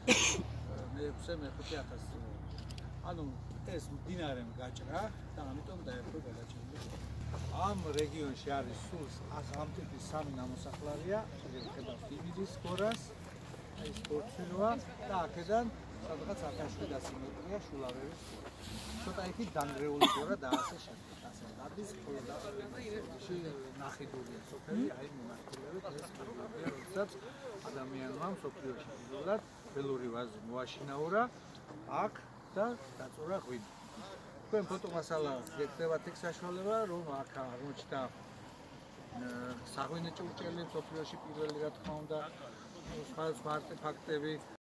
მე-6-1000. ანუ ეს მდინარე გაჭრა და ამიტომ დაერქვა გადაჭრილი. ამ რეგიონში არის სულ ამ ტიპის 3 ნამოსახლარია, ხედავთ იმიდის გორას, ეს პორცილოა და აქედან სადღაც 170 მეტრია შულავერის გორა. ცოტა იქით დანგრეული გორა და ასე შემდეგ. ასე გადის ხოლმე ნახიდურია სოფელი, აი მიმართულებით ეს გორია, როდესაც ადამიანმა სოფლიოში პირველად ველური ვაზი მოაშინაურა აქ და დაწურა ღვინო. თქვენ ფოტომასალა გექნებათ იქ საშუალება, რომ აქ აღმოჩნდა საღვინე ჭურჭელი სოფლიოში პირველი, რა თქმა უნდა, სხვა არტეფაქტები.